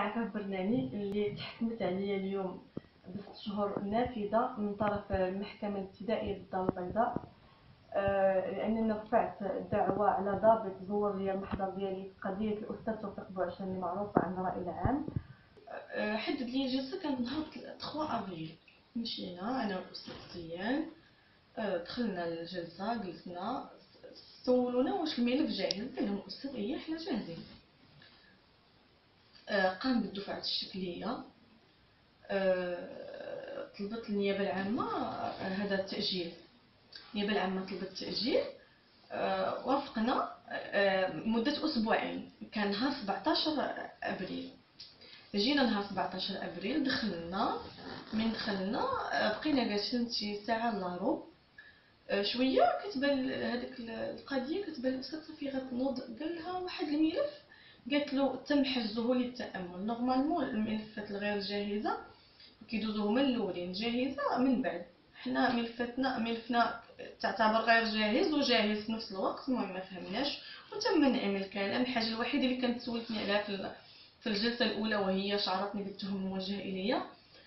عفاف برناني اللي تحكمت عليا اليوم ب6 شهور نافذة من طرف المحكمة الابتدائية بالدار البيضاء. لأنني رفعت دعوى على ضابط زور لي المحضر ديالي في قضية الأستاذ توفيق بوعشان اللي معروفة عند الرأي العام. حدد لي الجلسة كانت نهار 3 أبريل. مشينا أنا والأستاذ زيان، دخلنا الجلسة جلسنا، سولونا واش الملف جاهز. قال لهم الأستاذ إيه حنا جاهزين. قام بالدفعة الشكلية، طلبت النيابة العامة هذا التأجيل. النيابة العامة طلبت التأجيل، وافقنا مدة أسبوعين. كان نهار 17 أبريل. جينا نهار 17 أبريل، دخلنا. من دخلنا بقينا جالسين شي ساعة الا ربع. شوية كتبان هذيك القضية، كتبان الأستاذ صافي غتنوض. قال لها واحد الملف، قالت له تم حجزه للتأمل. نورمالمون الملفات الغير جاهزة كيدوزو هما الاولين، جاهزة من بعد. حنا ملفنا تعتبر غير جاهز وجاهز في نفس الوقت. المهم ما فهمناش وتم نعم الكلام. الحاجة الوحيدة اللي كانت سولتني عليها في الجلسة الأولى وهي شعرتني بالتهم الموجه إليا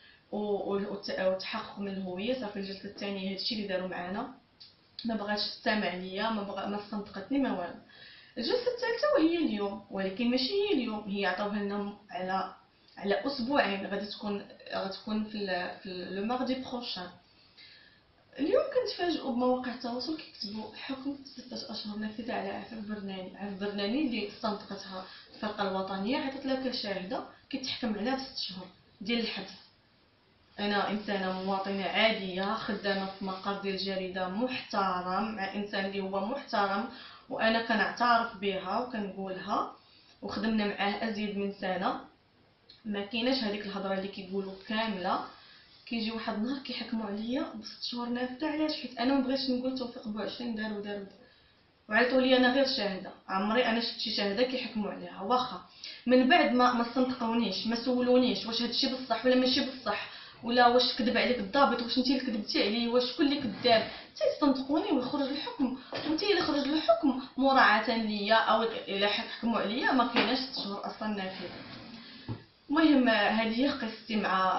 والتحقق من الهوية. صافي الجلسة الثانية هادشي اللي داروا معنا، ما بغاتش تستمع ليا، ما صنطقتني، ما والو. الجلسة الثالثة وهي اليوم، ولكن ماشي هي اليوم، هي عطاوها لنا على اسبوعين. غتكون في لو ماردي بروشان. اليوم كنتفاجئوا بمواقع التواصل كيكتبوا حكم 6 اشهر نافذه على عفاف برناني. عفاف برناني اللي استنطقتها الفرقه الوطنيه، عطات لها كشاهده كيتحكم عليها ب6 شهور ديال الحبس. انا انسانه مواطنه عاديه خدامه في مقر ديال جريده محترم مع انسان اللي هو محترم، وانا كنعترف بها وكنقولها، وخدمنا معاه ازيد من سنه. ما كايناش هذيك الهضره اللي كيقولوا كامله. كيجي واحد النهار كيحكموا عليا ب6 شهور نافذه. علاش؟ حيت انا ما بغيتش نقول توفيق بوعشرين دار وعيطوا لي انا غير شاهده. عمري انا شفت شي شاهده كيحكموا عليها. واخا من بعد ما استنطقونيش، ما سولونيش واش هادشي بصح ولا ماشي بصح، ولا واش كذب عليك الضابط، واش انت اللي كذبتي عليه، واش شكون اللي كذاب. تيستنطقوني ويخرج الحكم، وانت اللي خرج الحكم مراعاه ليا او الا حكموا عليا ما كايناش 6 شهور اصلا نافذه. المهم هذه هي قصتي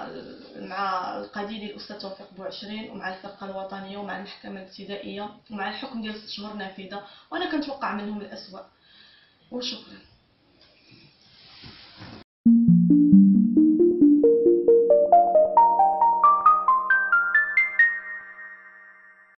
مع القضيه ديال الاستاذ توفيق بوعشرين، ومع الفرقه الوطنيه، ومع المحكمه الابتدائيه، ومع الحكم ديال 6 شهور نافذه. وانا كنتوقع منهم الاسوأ. وشكرا.